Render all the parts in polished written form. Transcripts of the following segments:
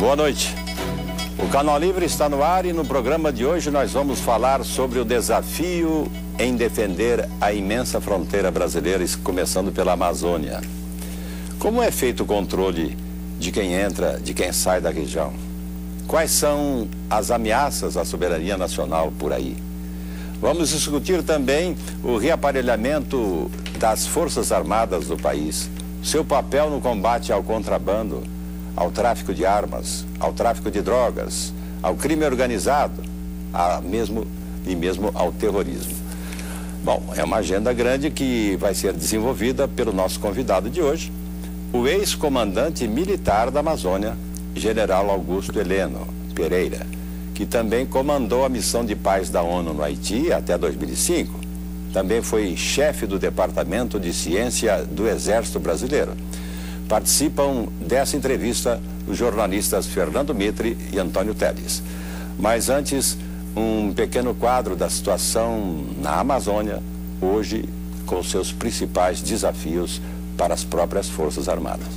Boa noite. O Canal Livre está no ar e no programa de hoje nós vamos falar sobre o desafio em defender a imensa fronteira brasileira, começando pela Amazônia. Como é feito o controle de quem entra, de quem sai da região? Quais são as ameaças à soberania nacional por aí? Vamos discutir também o reaparelhamento das Forças Armadas do país, seu papel no combate ao contrabando, ao tráfico de armas, ao tráfico de drogas, ao crime organizado, mesmo ao terrorismo. Bom, é uma agenda grande que vai ser desenvolvida pelo nosso convidado de hoje, o ex-comandante militar da Amazônia, General Augusto Heleno Pereira, que também comandou a missão de paz da ONU no Haiti até 2005. Também foi chefe do Departamento de Ciência do Exército Brasileiro. Participam dessa entrevista os jornalistas Fernando Mitre e Antônio Teles. Mas antes, um pequeno quadro da situação na Amazônia, hoje com seus principais desafios para as próprias Forças Armadas.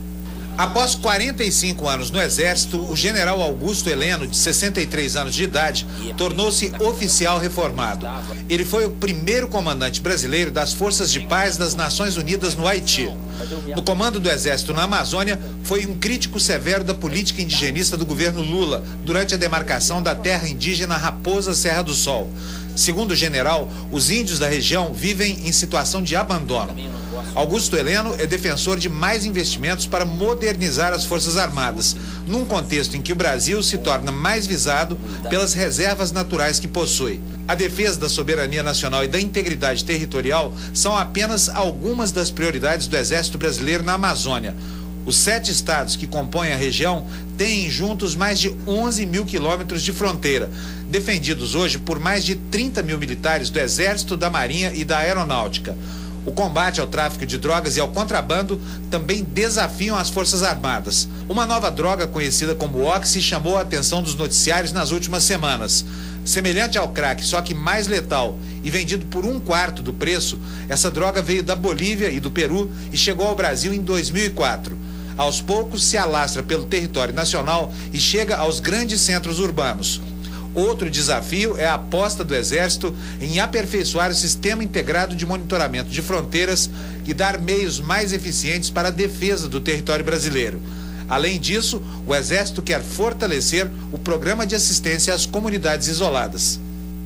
Após 45 anos no Exército, o general Augusto Heleno, de 63 anos de idade, tornou-se oficial reformado. Ele foi o primeiro comandante brasileiro das Forças de Paz das Nações Unidas no Haiti. No comando do Exército na Amazônia, foi um crítico severo da política indigenista do governo Lula durante a demarcação da terra indígena Raposa Serra do Sol. Segundo o general, os índios da região vivem em situação de abandono. Augusto Heleno é defensor de mais investimentos para modernizar as Forças Armadas, num contexto em que o Brasil se torna mais visado pelas reservas naturais que possui. A defesa da soberania nacional e da integridade territorial são apenas algumas das prioridades do Exército Brasileiro na Amazônia. Os 7 estados que compõem a região têm juntos mais de 11 mil quilômetros de fronteira, defendidos hoje por mais de 30 mil militares do Exército, da Marinha e da Aeronáutica. O combate ao tráfico de drogas e ao contrabando também desafiam as Forças Armadas. Uma nova droga conhecida como Oxy chamou a atenção dos noticiários nas últimas semanas. Semelhante ao crack, só que mais letal e vendido por 1/4 do preço, essa droga veio da Bolívia e do Peru e chegou ao Brasil em 2004. Aos poucos se alastra pelo território nacional e chega aos grandes centros urbanos. Outro desafio é a aposta do Exército em aperfeiçoar o sistema integrado de monitoramento de fronteiras e dar meios mais eficientes para a defesa do território brasileiro. Além disso, o Exército quer fortalecer o programa de assistência às comunidades isoladas.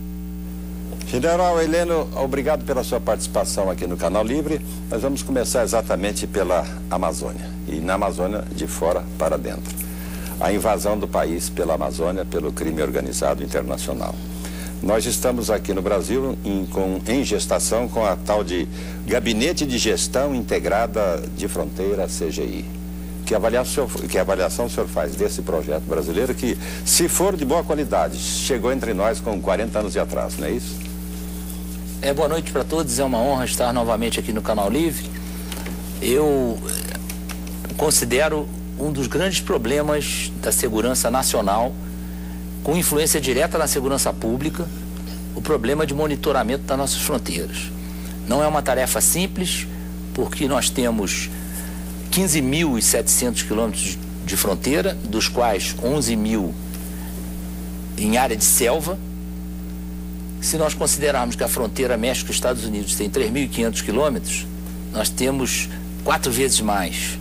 General Heleno, obrigado pela sua participação aqui no Canal Livre. Nós vamos começar exatamente pela Amazônia, e na Amazônia de fora para dentro. A invasão do país pela Amazônia, pelo crime organizado internacional. Nós estamos aqui no Brasil em gestação com a tal de Gabinete de Gestão Integrada de Fronteira, CGI. Que avaliação o senhor faz desse projeto brasileiro que, se for de boa qualidade, chegou entre nós com 40 anos de atraso, não é isso? Boa noite para todos, é uma honra estar novamente aqui no Canal Livre. Eu considero um dos grandes problemas da segurança nacional, com influência direta na segurança pública, o problema de monitoramento das nossas fronteiras. Não é uma tarefa simples, porque nós temos 15.700 quilômetros de fronteira, dos quais 11 mil em área de selva. Se nós considerarmos que a fronteira México-Estados Unidos tem 3.500 quilômetros, nós temos 4 vezes mais.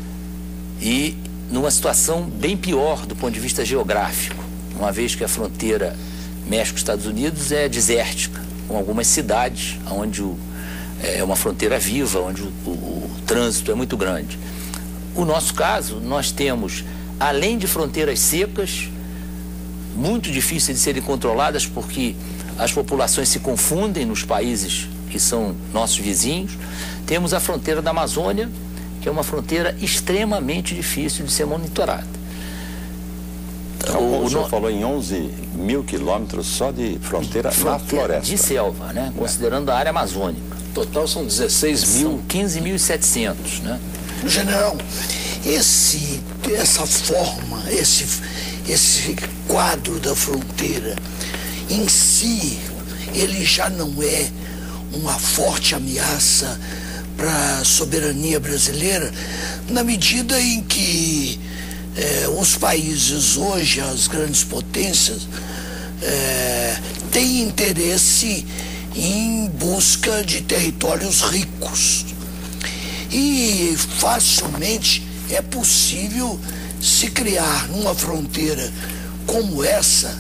E numa situação bem pior do ponto de vista geográfico, uma vez que a fronteira México-Estados Unidos é desértica, com algumas cidades onde é uma fronteira viva, onde o trânsito é muito grande. O nosso caso, nós temos, além de fronteiras secas, muito difíceis de serem controladas, porque as populações se confundem nos países que são nossos vizinhos, temos a fronteira da Amazônia, que é uma fronteira extremamente difícil de ser monitorada. Então, o senhor falou em 11 mil quilômetros só de fronteira na floresta. De selva, né? Considerando a área amazônica. Total são 16 mil. São 15.700, né? General, essa forma, esse quadro da fronteira, em si, ele já não é uma forte ameaça para a soberania brasileira, na medida em que os países hoje, as grandes potências, têm interesse em busca de territórios ricos. E facilmente é possível se criar numa fronteira como essa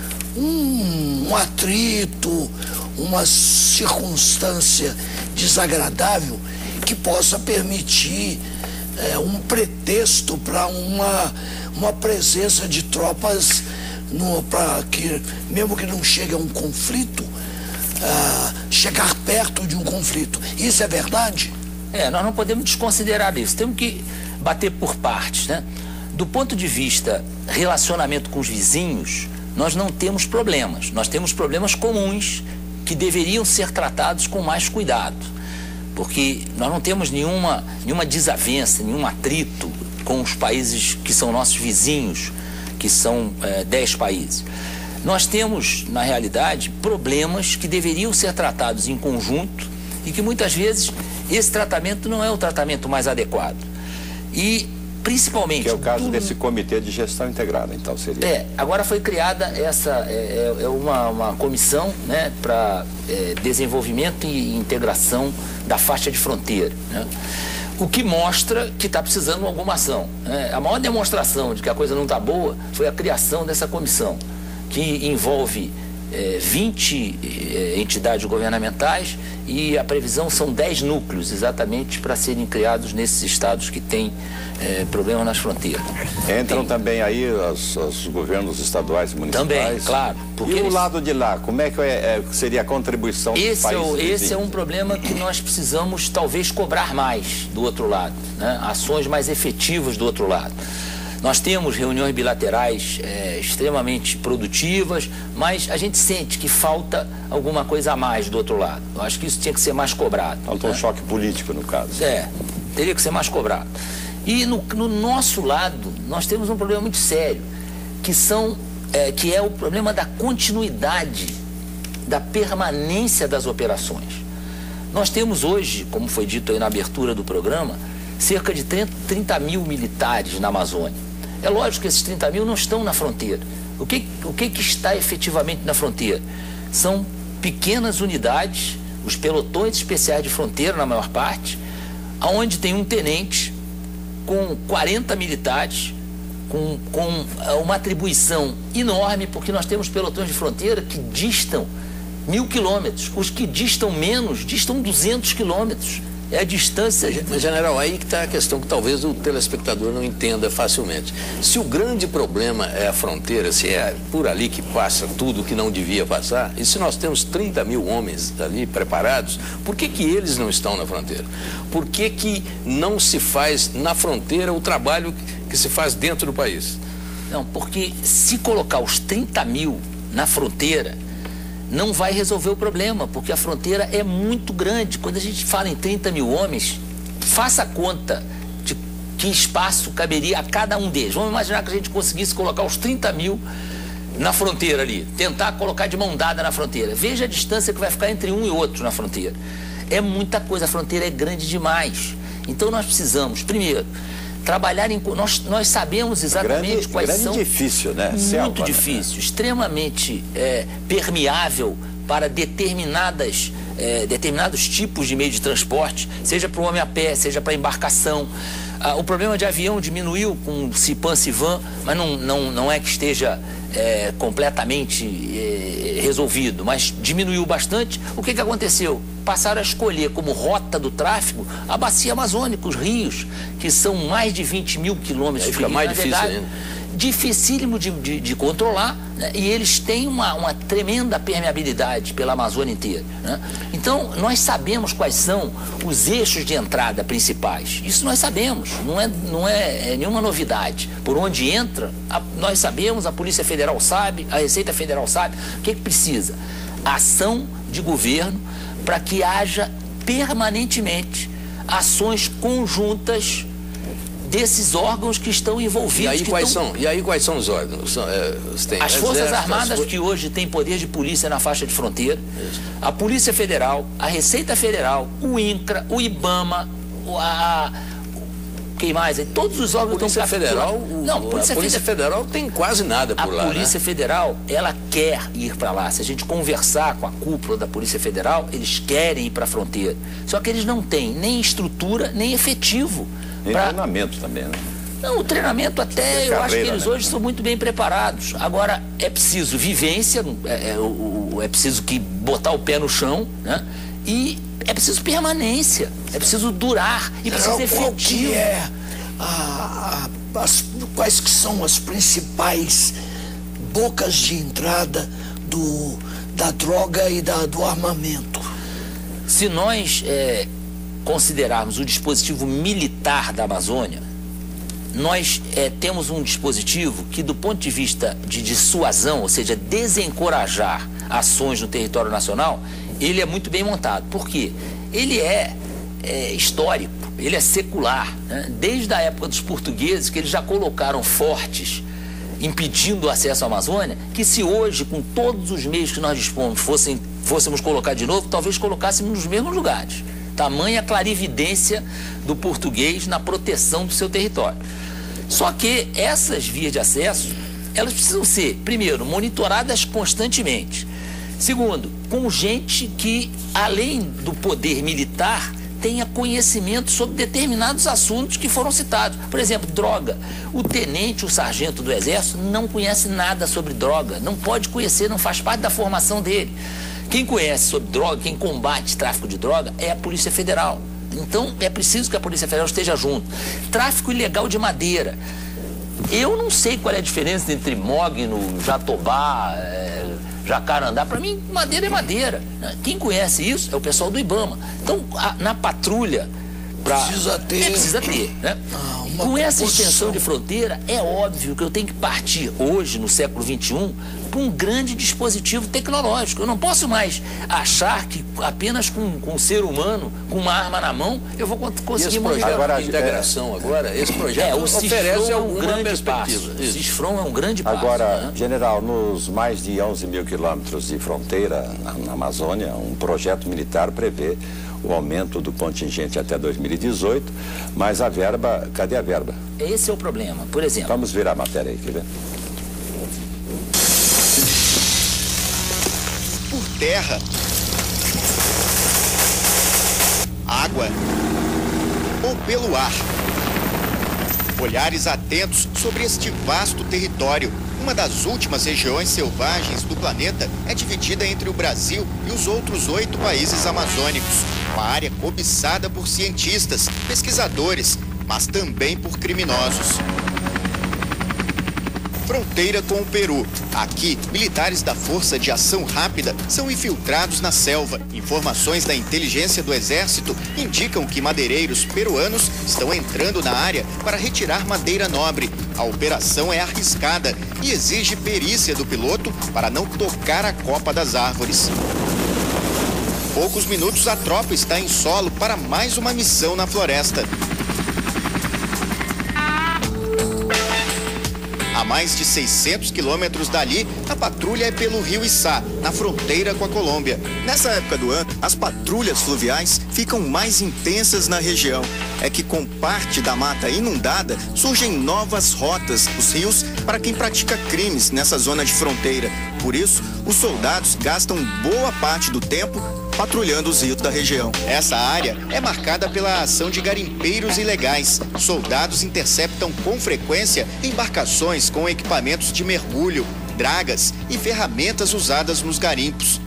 um atrito, uma circunstância desagradável que possa permitir um pretexto para uma presença de tropas, para que, mesmo que não chegue a um conflito, chegar perto de um conflito. Isso é verdade? Nós não podemos desconsiderar isso. Temos que bater por partes, né? Do ponto de vista relacionamento com os vizinhos, nós não temos problemas. Nós temos problemas comuns que deveriam ser tratados com mais cuidado, porque nós não temos nenhuma desavença, nenhum atrito com os países que são nossos vizinhos, que são 10 países. Nós temos, na realidade, problemas que deveriam ser tratados em conjunto e que muitas vezes esse tratamento não é o tratamento mais adequado. E principalmente... Que é o caso desse comitê de gestão integrada, então seria. Agora foi criada uma comissão, né, para desenvolvimento e integração da faixa de fronteira, né? O que mostra que está precisando de alguma ação, né? A maior demonstração de que a coisa não está boa foi a criação dessa comissão, que envolve 20 entidades governamentais, e a previsão são 10 núcleos exatamente para serem criados nesses estados que têm problemas nas fronteiras. Entram também aí os governos estaduais e municipais? Também, claro. E o lado de lá, como é que seria a contribuição dos países? Esse é um problema que nós precisamos talvez cobrar mais do outro lado, né? Ações mais efetivas do outro lado. Nós temos reuniões bilaterais extremamente produtivas, mas a gente sente que falta alguma coisa a mais do outro lado. Eu acho que isso tinha que ser mais cobrado. Falta um choque político, no caso. Teria que ser mais cobrado. E no nosso lado, nós temos um problema muito sério, que é o problema da continuidade, da permanência das operações. Nós temos hoje, como foi dito aí na abertura do programa, cerca de 30 mil militares na Amazônia. É lógico que esses 30 mil não estão na fronteira. O que está efetivamente na fronteira? São pequenas unidades, os pelotões especiais de fronteira, na maior parte, onde tem um tenente com 40 militares, com uma atribuição enorme, porque nós temos pelotões de fronteira que distam 1000 quilômetros. Os que distam menos, distam 200 quilômetros. É a distância. Mas, general, aí que está a questão que talvez o telespectador não entenda facilmente. Se o grande problema é a fronteira, se é por ali que passa tudo que não devia passar, e se nós temos 30 mil homens ali preparados, por que eles não estão na fronteira? Por que não se faz na fronteira o trabalho que se faz dentro do país? Não, porque se colocar os 30 mil na fronteira, não vai resolver o problema, porque a fronteira é muito grande. Quando a gente fala em 30 mil homens, faça a conta de que espaço caberia a cada um deles. Vamos imaginar que a gente conseguisse colocar os 30 mil na fronteira ali, tentar colocar de mão dada na fronteira. Veja a distância que vai ficar entre um e outro na fronteira. É muita coisa, a fronteira é grande demais. Então nós precisamos, primeiro, trabalhar em... Nós sabemos exatamente quais são... Grande difícil, né? Muito difícil, extremamente permeável para determinados tipos de meio de transporte, seja para o homem a pé, seja para a embarcação. O problema de avião diminuiu com o Cipan-Civan, mas não é que esteja completamente resolvido, mas diminuiu bastante. O que aconteceu? Passaram a escolher como rota do tráfego a bacia amazônica, os rios, que são mais de 20 mil quilômetros de rio. Fica mais difícil ainda. Dificílimo de controlar, né? E eles têm uma tremenda permeabilidade pela Amazônia inteira, né? Então, nós sabemos quais são os eixos de entrada principais. Isso nós sabemos, não é nenhuma novidade. Por onde entra, nós sabemos, a Polícia Federal sabe, a Receita Federal sabe. O que precisa? Ação de governo para que haja permanentemente ações conjuntas desses órgãos que estão envolvidos. E aí quais são os órgãos? As Forças Armadas, que hoje têm poder de polícia na faixa de fronteira, a Polícia Federal, a Receita Federal, o INCRA, o IBAMA, quem mais? Aí todos os órgãos estão Federal, Não, a Polícia Federal tem quase nada por lá. A Polícia Federal, ela quer ir para lá. Se a gente conversar com a cúpula da Polícia Federal, eles querem ir para a fronteira. Só que eles não têm nem estrutura, nem efetivo. Nem treinamento também, né? Não, o treinamento até, eu acho que eles hoje são muito bem preparados. Agora, é preciso vivência, é preciso botar o pé no chão, né? E é preciso permanência, é preciso durar e precisa efetivo. Quais que são as principais bocas de entrada da droga e do armamento? Se nós considerarmos o dispositivo militar da Amazônia, nós temos um dispositivo que, do ponto de vista de dissuasão, ou seja, desencorajar ações no território nacional, ele é muito bem montado. Por quê? Ele é histórico, ele é secular, né? Desde a época dos portugueses, que eles já colocaram fortes impedindo o acesso à Amazônia, que se hoje, com todos os meios que nós dispomos, fôssemos colocar de novo, talvez colocássemos nos mesmos lugares. Tamanha clarividência do português na proteção do seu território. Só que essas vias de acesso, elas precisam ser, primeiro, monitoradas constantemente. Segundo, com gente que, além do poder militar, tenha conhecimento sobre determinados assuntos que foram citados. Por exemplo, droga. O tenente, o sargento do Exército não conhece nada sobre droga. Não pode conhecer, não faz parte da formação dele. Quem conhece sobre droga, quem combate tráfico de droga é a Polícia Federal. Então, é preciso que a Polícia Federal esteja junto. Tráfico ilegal de madeira. Eu não sei qual é a diferença entre mogno, jatobá, jacarandá. Para mim, madeira é madeira. Quem conhece isso é o pessoal do IBAMA. Então, na patrulha... Precisa ter, né? Com essa extensão de fronteira, é óbvio que eu tenho que partir hoje, no século XXI, para um grande dispositivo tecnológico. Eu não posso mais achar que apenas com um ser humano, com uma arma na mão, eu vou conseguir montar. Agora, a integração esse projeto oferece alguma perspectiva. O CISFRON é um grande passo. Agora, general, nos mais de 11 mil quilômetros de fronteira na Amazônia, um projeto militar prevê o aumento do contingente até 2018, mas a verba, cadê a verba? Esse é o problema, por exemplo. Vamos ver a matéria aí, quer ver? Por terra, água ou pelo ar. Olhares atentos sobre este vasto território. Uma das últimas regiões selvagens do planeta é dividida entre o Brasil e os outros 8 países amazônicos. Uma área cobiçada por cientistas, pesquisadores, mas também por criminosos. Fronteira com o Peru. Aqui, militares da Força de Ação Rápida são infiltrados na selva. Informações da inteligência do Exército indicam que madeireiros peruanos estão entrando na área para retirar madeira nobre. A operação é arriscada e exige perícia do piloto para não tocar a copa das árvores. Poucos minutos, a tropa está em solo para mais uma missão na floresta. A mais de 600 quilômetros dali, a patrulha é pelo rio Içá, na fronteira com a Colômbia. Nessa época do ano, as patrulhas fluviais ficam mais intensas na região. É que com parte da mata inundada, surgem novas rotas dos rios para quem pratica crimes nessa zona de fronteira. Por isso, os soldados gastam boa parte do tempo patrulhando os rios da região. Essa área é marcada pela ação de garimpeiros ilegais. Soldados interceptam com frequência embarcações com equipamentos de mergulho, dragas e ferramentas usadas nos garimpos.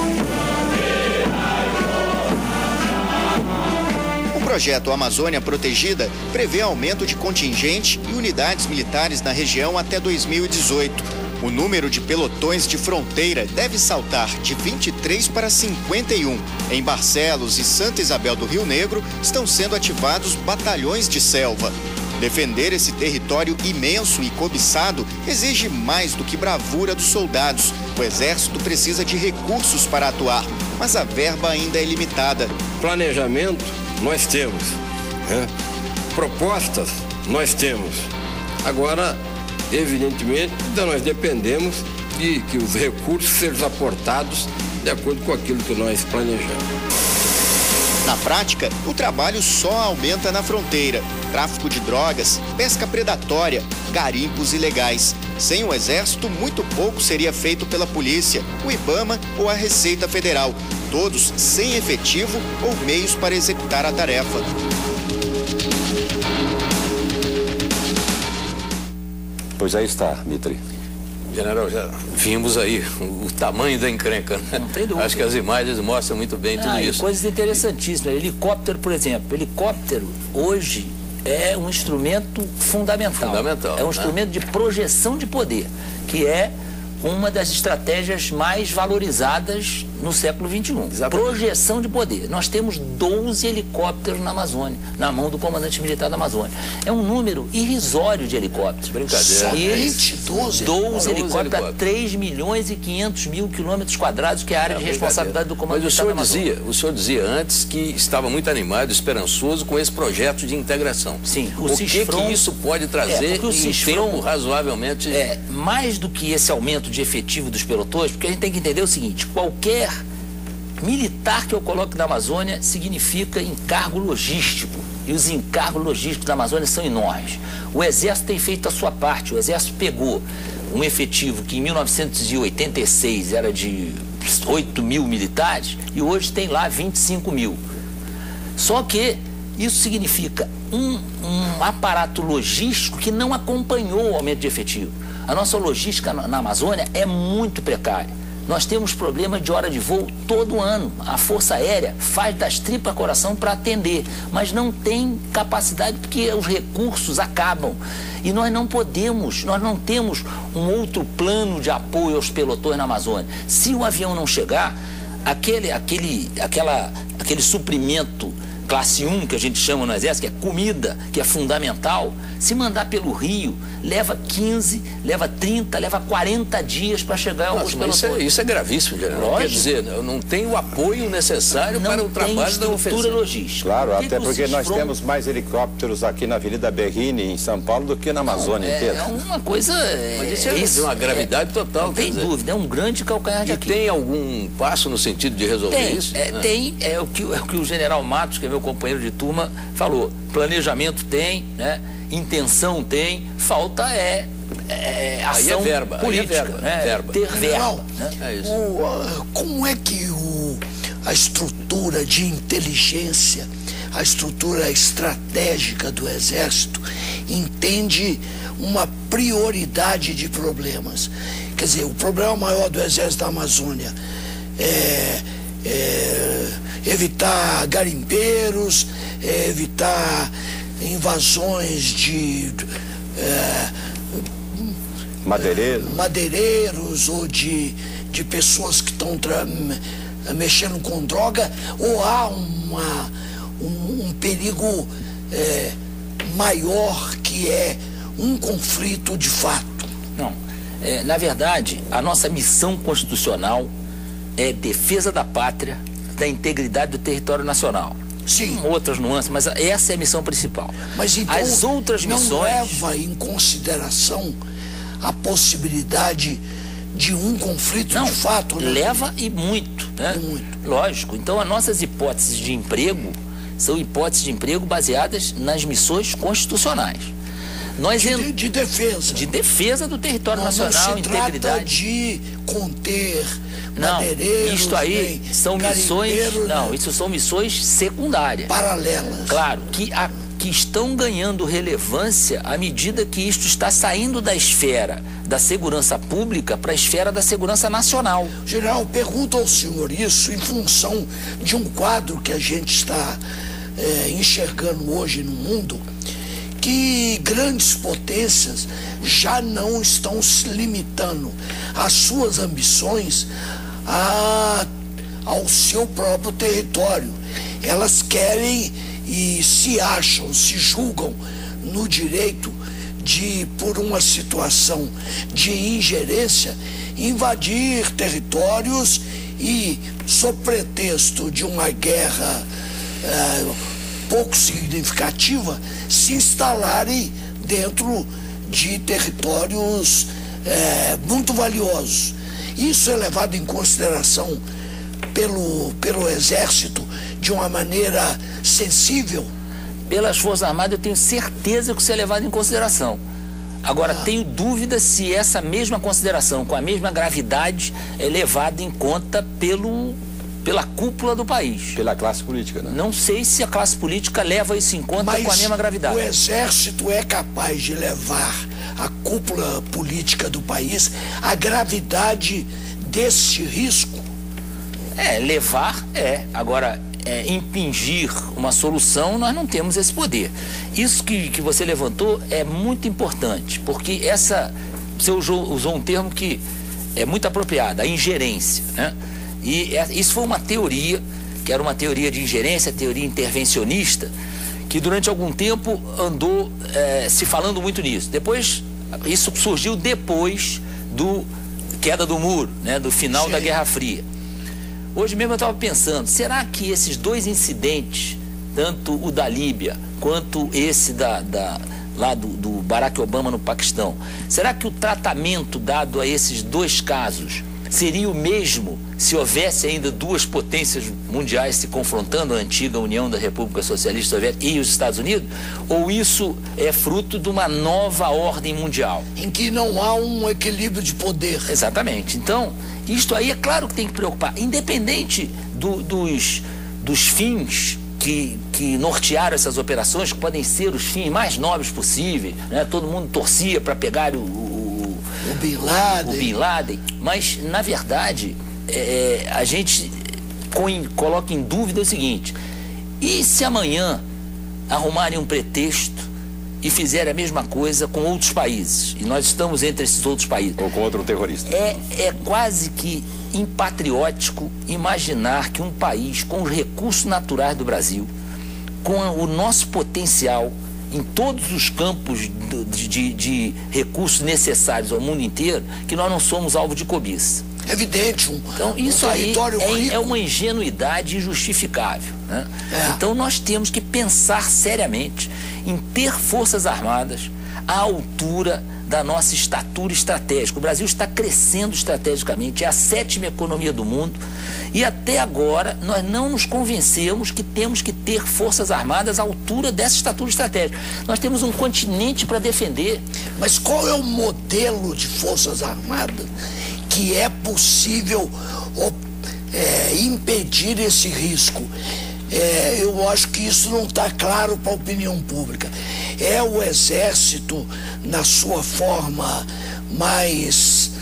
O projeto Amazônia Protegida prevê aumento de contingente e unidades militares na região até 2018. O número de pelotões de fronteira deve saltar de 23 para 51. Em Barcelos e Santa Isabel do Rio Negro estão sendo ativados batalhões de selva. Defender esse território imenso e cobiçado exige mais do que bravura dos soldados. O Exército precisa de recursos para atuar, mas a verba ainda é limitada. Planejamento nós temos, né? Propostas nós temos. Agora, evidentemente, nós dependemos de que os recursos sejam aportados de acordo com aquilo que nós planejamos. Na prática, o trabalho só aumenta na fronteira. tráfico de drogas, pesca predatória, garimpos ilegais. Sem o Exército, muito pouco seria feito pela polícia, o IBAMA ou a Receita Federal, todos sem efetivo ou meios para executar a tarefa. Pois aí está, Mitri. General, já vimos aí o tamanho da encrenca, né? Não tem dúvida. Acho que as imagens mostram muito bem tudo isso. Coisas interessantíssimas. Helicóptero, por exemplo. Helicóptero, hoje, é um instrumento fundamental. É um instrumento de projeção de poder, que é uma das estratégias mais valorizadas no século XXI. Exatamente. Projeção de poder. Nós temos 12 helicópteros na Amazônia, na mão do comandante militar da Amazônia. É um número irrisório de helicópteros. Brincadeira. E eles, 12 helicópteros a 3.500.000 quilômetros quadrados, que é a área de responsabilidade do comandante militar da Amazônia. Mas o senhor dizia antes que estava muito animado, esperançoso com esse projeto de integração. Sim. O que isso pode trazer em tempo razoavelmente... Mais do que esse aumento de efetivo dos pelotões, porque a gente tem que entender o seguinte: qualquer militar que eu coloque na Amazônia significa encargo logístico, e os encargos logísticos da Amazônia são enormes. O Exército tem feito a sua parte. O Exército pegou um efetivo que em 1986 era de 8 mil militares e hoje tem lá 25 mil. Só que isso significa um aparato logístico que não acompanhou o aumento de efetivo. A nossa logística na Amazônia é muito precária. Nós temos problemas de hora de voo todo ano. A Força Aérea faz das tripas coração para atender, mas não tem capacidade porque os recursos acabam. E nós não podemos, nós não temos um outro plano de apoio aos pelotões na Amazônia. Se o avião não chegar, aquele suprimento classe 1, que a gente chama no Exército, que é comida, que é fundamental, se mandar pelo Rio, leva 15, leva 30, leva 40 dias para chegar aos pelotões. Isso é gravíssimo, general. Quer dizer, não tem o apoio necessário para o trabalho da ofensiva. Logística. Claro, até porque nós temos mais helicópteros aqui na Avenida Berrini, em São Paulo, do que na Amazônia inteira. É uma coisa... Mas isso é uma gravidade total. Não tem dúvida, é um grande calcanhar de Aquiles. E tem algum passo no sentido de resolver isso? É o que o general Matos, que é meu companheiro de turma, falou. Planejamento tem, né? Intenção tem, falta ação verba, política, verba. Ter verba. Né? É isso. Como é que a estrutura de inteligência, a estrutura estratégica do Exército entende uma prioridade de problemas? Quer dizer, o problema maior do Exército da Amazônia é evitar garimpeiros, evitar invasões de madeireiros ou de pessoas que estão mexendo com droga, ou há um perigo maior, que é um conflito de fato? Não. Na verdade, a nossa missão constitucional é defesa da pátria, da integridade do território nacional. Sim. Com outras nuances, mas essa é a missão principal. Mas então, as outras missões não leva em consideração a possibilidade de um conflito de fato? Né? Leva e muito, né? Muito. Lógico. Então, as nossas hipóteses de emprego são hipóteses de emprego baseadas nas missões constitucionais. De defesa. De defesa do território nacional, integridade. Não se trata de conter madeireiros, isto aí são missões, isso são missões secundárias. Paralelas. Claro, que estão ganhando relevância à medida que isto está saindo da esfera da segurança pública para a esfera da segurança nacional. General, pergunto ao senhor isso em função de um quadro que a gente está enxergando hoje no mundo, que grandes potências já não estão se limitando às suas ambições ao seu próprio território. Elas querem e se acham, se julgam no direito de, por uma situação de ingerência, invadir territórios e, sob pretexto de uma guerra pouco significativa, se instalarem dentro de territórios muito valiosos. Isso é levado em consideração pelo Exército de uma maneira sensível? pelas Forças Armadas, eu tenho certeza que isso é levado em consideração. Agora, tenho dúvida se essa mesma consideração, com a mesma gravidade, é levada em conta pela cúpula do país. Pela classe política, né? Não sei se a classe política leva isso em conta com a mesma gravidade. O Exército é capaz de levar a cúpula política do país a gravidade desse risco? Levar Agora, impingir uma solução, nós não temos esse poder. Isso que você levantou é muito importante, porque você usou um termo que é muito apropriado, a ingerência, né? E isso foi uma teoria, que era uma teoria de ingerência, teoria intervencionista, que durante algum tempo andou se falando muito nisso. Depois, isso surgiu depois do queda do muro, né? Do final da Guerra Fria. Hoje mesmo eu estava pensando, será que esses dois incidentes, tanto o da Líbia quanto esse lá do Barack Obama no Paquistão, será que o tratamento dado a esses dois casos seria o mesmo se houvesse ainda duas potências mundiais se confrontando, a antiga União da República Socialista Soviética e os Estados Unidos? Ou isso é fruto de uma nova ordem mundial? Em que não há um equilíbrio de poder. Exatamente. Então, isto aí é claro que tem que preocupar, independente dos fins que nortearam essas operações, que podem ser os fins mais nobres possíveis, né? Todo mundo torcia para pegar o Bin Laden, mas na verdade a gente coloca em dúvida o seguinte: e se amanhã arrumarem um pretexto e fizerem a mesma coisa com outros países, e nós estamos entre esses outros países, ou com outro terrorista? É quase que impatriótico imaginar que um país com os recursos naturais do Brasil, com o nosso potencial em todos os campos de recursos necessários ao mundo inteiro, que nós não somos alvo de cobiça. Evidente. Então isso aí é uma ingenuidade injustificável, né? Então nós temos que pensar seriamente em ter forças armadas à altura da nossa estatura estratégica. O Brasil está crescendo estrategicamente, é a 7ª economia do mundo, e até agora nós não nos convencemos que temos que ter forças armadas à altura dessa estatura estratégica. Nós temos um continente para defender. Mas qual é o modelo de forças armadas que é possível impedir esse risco? Eu acho que isso não está claro para a opinião pública. É o Exército, na sua forma mais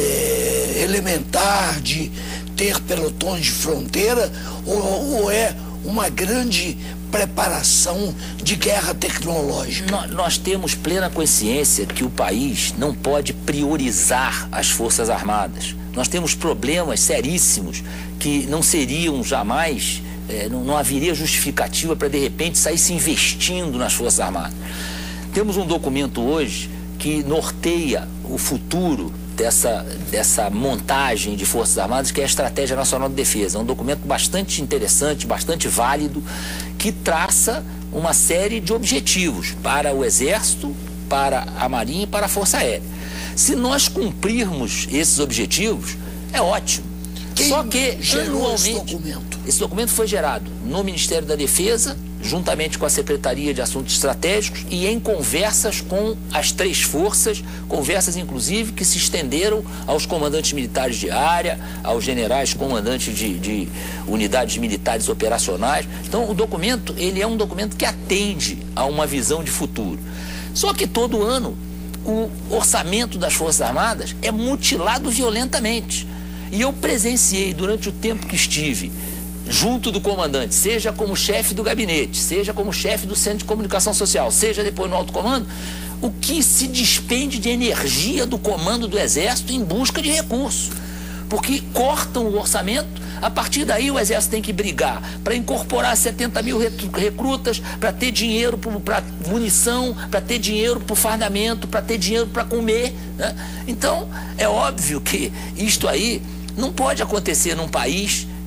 elementar de ter pelotões de fronteira, ou é uma grande preparação de guerra tecnológica? Nós temos plena consciência que o país não pode priorizar as Forças Armadas. Nós temos problemas seríssimos que não seriam jamais... não haveria justificativa para de repente sair se investindo nas Forças Armadas. Temos um documento hoje que norteia o futuro dessa montagem de Forças Armadas, que é a Estratégia Nacional de Defesa. É um documento bastante interessante, bastante válido, que traça uma série de objetivos para o Exército, para a Marinha e para a Força Aérea. Se nós cumprirmos esses objetivos, é ótimo. Só que, anualmente, esse documento foi gerado no Ministério da Defesa, juntamente com a Secretaria de Assuntos Estratégicos e em conversas com as 3 forças, conversas inclusive que se estenderam aos comandantes militares de área, aos generais comandantes de unidades militares operacionais. Então o documento, ele é um documento que atende a uma visão de futuro. Só que todo ano o orçamento das Forças Armadas é mutilado violentamente. E eu presenciei durante o tempo que estive junto do comandante, seja como chefe do gabinete, seja como chefe do Centro de Comunicação Social, seja depois no alto comando, o que se despende de energia do comando do Exército em busca de recursos. Porque cortam o orçamento, a partir daí o Exército tem que brigar para incorporar 70 mil recrutas, para ter dinheiro para munição, para ter dinheiro para o fardamento, para ter dinheiro para comer, né? Então, é óbvio que isto aí não pode acontecer num país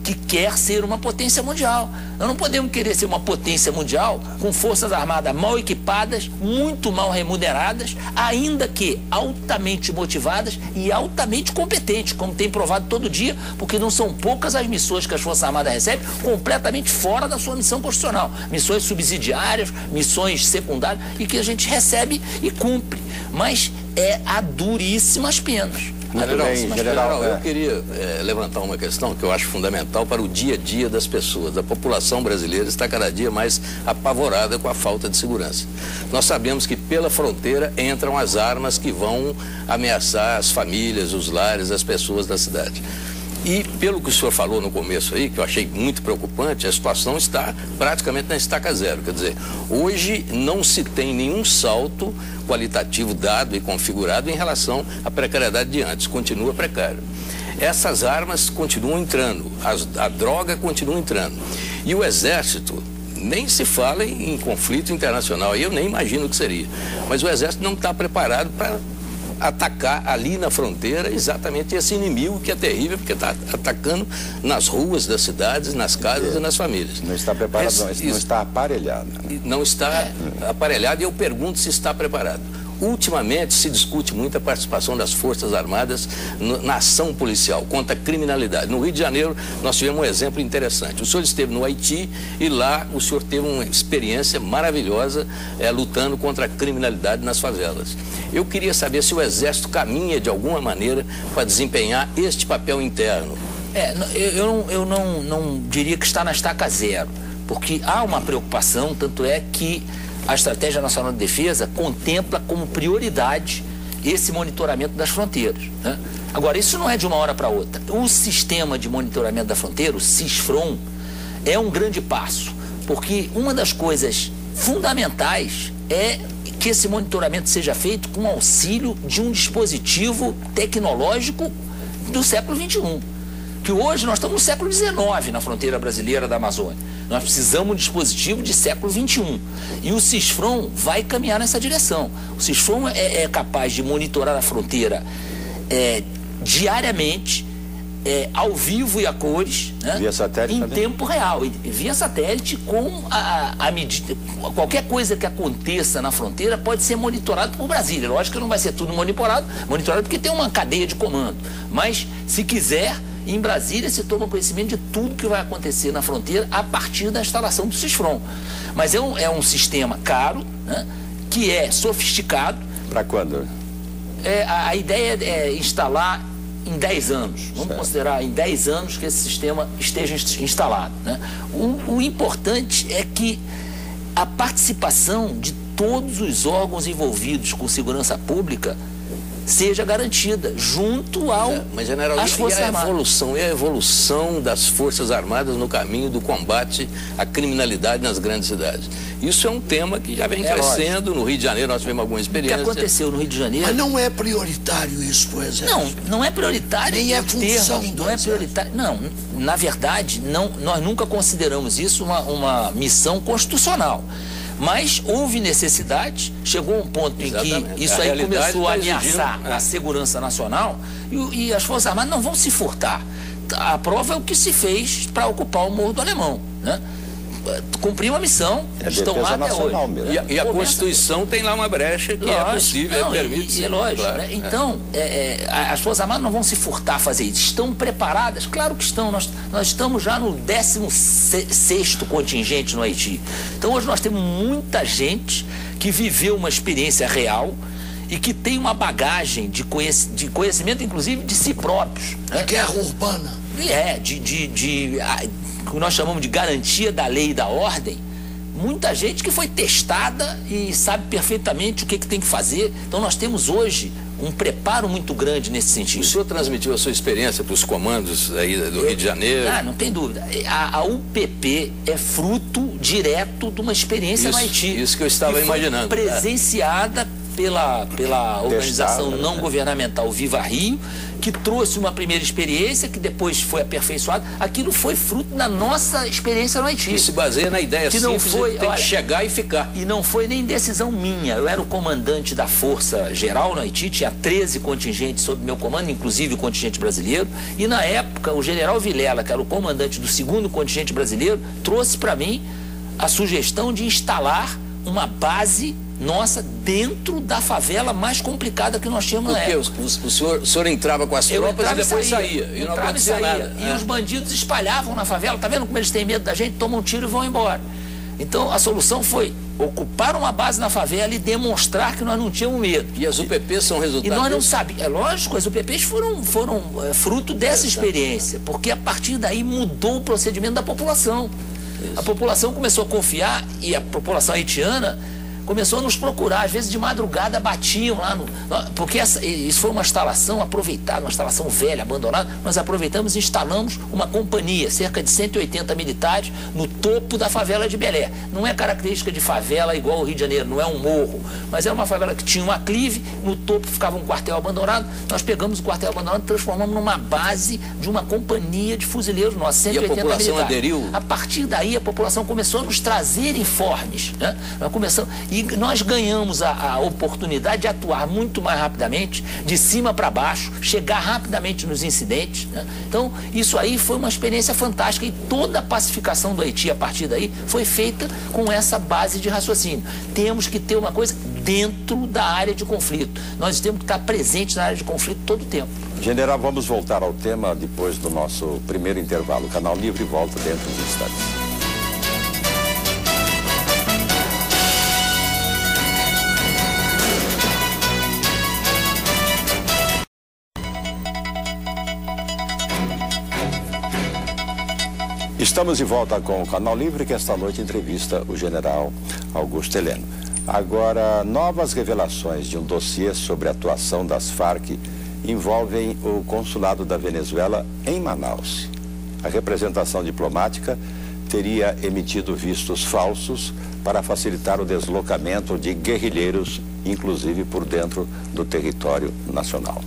que quer ser uma potência mundial. Nós não podemos querer ser uma potência mundial com forças armadas mal equipadas, muito mal remuneradas, ainda que altamente motivadas e altamente competentes, como tem provado todo dia, porque não são poucas as missões que as Forças Armadas recebem completamente fora da sua missão constitucional. Missões subsidiárias, missões secundárias, e que a gente recebe e cumpre. Mas é a duríssimas penas. General, eu queria levantar uma questão que eu acho fundamental para o dia a dia das pessoas. A população brasileira está cada dia mais apavorada com a falta de segurança. Nós sabemos que pela fronteira entram as armas que vão ameaçar as famílias, os lares, as pessoas da cidade. E pelo que o senhor falou no começo aí, que eu achei muito preocupante, a situação está praticamente na estaca zero. Quer dizer, hoje não se tem nenhum salto qualitativo dado e configurado em relação à precariedade de antes. Continua precário. Essas armas continuam entrando, a droga continua entrando. E o Exército, nem se fala em conflito internacional, aí eu nem imagino o que seria. Mas o Exército não está preparado para atacar ali na fronteira exatamente esse inimigo que é terrível, porque está atacando nas ruas das cidades, nas casas e nas famílias. Não está preparado, não está aparelhado. Não está aparelhado, e eu pergunto se está preparado. Ultimamente se discute muito a participação das Forças Armadas na ação policial contra a criminalidade. No Rio de Janeiro nós tivemos um exemplo interessante. O senhor esteve no Haiti e lá o senhor teve uma experiência maravilhosa lutando contra a criminalidade nas favelas. Eu queria saber se o Exército caminha de alguma maneira para desempenhar este papel interno. Eu não diria que está na estaca zero, porque há uma preocupação, tanto é que a Estratégia Nacional de Defesa contempla como prioridade esse monitoramento das fronteiras, né? Agora, isso não é de uma hora para outra. O sistema de monitoramento da fronteira, o SISFRON, é um grande passo, porque uma das coisas fundamentais é que esse monitoramento seja feito com auxílio de um dispositivo tecnológico do século XXI. Que hoje nós estamos no século XIX na fronteira brasileira da Amazônia. Nós precisamos de um dispositivo de século XXI. E o SISFRON vai caminhar nessa direção. O SISFRON é capaz de monitorar a fronteira diariamente, ao vivo e a cores, né? Via satélite em também? Tempo real, via satélite, com a medida. Qualquer coisa que aconteça na fronteira pode ser monitorado por Brasília. Lógico que não vai ser tudo monitorado porque tem uma cadeia de comando. Mas, se quiser, em Brasília se toma conhecimento de tudo que vai acontecer na fronteira a partir da instalação do SISFRON. Mas é um sistema caro, né, que é sofisticado. Para quando? A ideia é instalar em 10 anos. Vamos considerar em 10 anos que esse sistema esteja instalado, né? O importante é que a participação de todos os órgãos envolvidos com segurança pública seja garantida junto mas, general, às Forças Armadas. E a evolução das Forças Armadas no caminho do combate à criminalidade nas grandes cidades. Isso é um tema que já vem crescendo. Lógico. No Rio de Janeiro nós tivemos alguma experiência. O que aconteceu no Rio de Janeiro... Mas não é prioritário isso, por exemplo. Não é prioritário. Nem é função. Não é prioritário. Não, na verdade, nós nunca consideramos isso uma missão constitucional. Mas houve necessidade, chegou um ponto em que isso aí começou a ameaçar a segurança nacional e as Forças Armadas não vão se furtar. A prova é o que se fez para ocupar o Morro do Alemão, né? Cumprir uma missão, estão lá até hoje. E a Constituição tem lá uma brecha que é possível, permite. É lógico, claro, né? Então, as Forças Armadas não vão se furtar a fazer isso. Estão preparadas? Claro que estão. Nós estamos já no 16º contingente no Haiti. Então, hoje nós temos muita gente que viveu uma experiência real e que tem uma bagagem de conhecimento, inclusive, de si próprios, né? De guerra urbana. Que nós chamamos de garantia da lei e da ordem. Muita gente que foi testada e sabe perfeitamente o que tem que fazer. Então nós temos hoje um preparo muito grande nesse sentido. O senhor transmitiu a sua experiência para os comandos aí do Rio de Janeiro? Não tem dúvida. A UPP é fruto direto de uma experiência no Haiti. Isso que eu estava imaginando. Presenciada pela organização não governamental Viva Rio, que trouxe uma primeira experiência, que depois foi aperfeiçoada. Aquilo foi fruto da nossa experiência no Haiti. E se baseia na ideia que não foi, tem que chegar e ficar. E não foi nem decisão minha. Eu era o comandante da Força Geral no Haiti, tinha 13 contingentes sob meu comando, inclusive o contingente brasileiro. E na época, o general Vilela, que era o comandante do 2º contingente brasileiro, trouxe para mim a sugestão de instalar uma base nossa dentro da favela mais complicada que nós tínhamos na época. O senhor entrava com as tropas e depois saía. E não acontecia nada. E os bandidos espalhavam na favela. Tá vendo como eles têm medo da gente? Tomam um tiro e vão embora. Então a solução foi ocupar uma base na favela e demonstrar que nós não tínhamos medo. E as UPPs são resultado E nós não sabíamos. É lógico, as UPPs foram fruto dessa experiência, porque a partir daí mudou o procedimento da população. A população começou a confiar e a população haitiana começou a nos procurar, às vezes de madrugada batiam lá no... Porque isso foi uma instalação aproveitada, uma instalação velha, abandonada. Nós aproveitamos e instalamos uma companhia, cerca de 180 militares, no topo da favela de Belé. Não é característica de favela igual o Rio de Janeiro, não é um morro, mas era uma favela que tinha um aclive, no topo ficava um quartel abandonado. Nós pegamos o quartel abandonado e transformamos numa base de uma companhia de fuzileiros nossos, 180 militares. E a população aderiu? A partir daí, a população começou a nos trazer informes, né? Nós começamos... E nós ganhamos a oportunidade de atuar muito mais rapidamente, de cima para baixo, chegar rapidamente nos incidentes, né? Então, isso aí foi uma experiência fantástica e toda a pacificação do Haiti, a partir daí, foi feita com essa base de raciocínio. Temos que ter uma coisa dentro da área de conflito. Nós temos que estar presentes na área de conflito todo o tempo. General, vamos voltar ao tema depois do nosso primeiro intervalo. O Canal Livre volta dentro de instantes. Estamos de volta com o Canal Livre, que esta noite entrevista o general Augusto Heleno. Agora, novas revelações de um dossiê sobre a atuação das Farc envolvem o consulado da Venezuela em Manaus. A representação diplomática teria emitido vistos falsos para facilitar o deslocamento de guerrilheiros, inclusive por dentro do território nacional.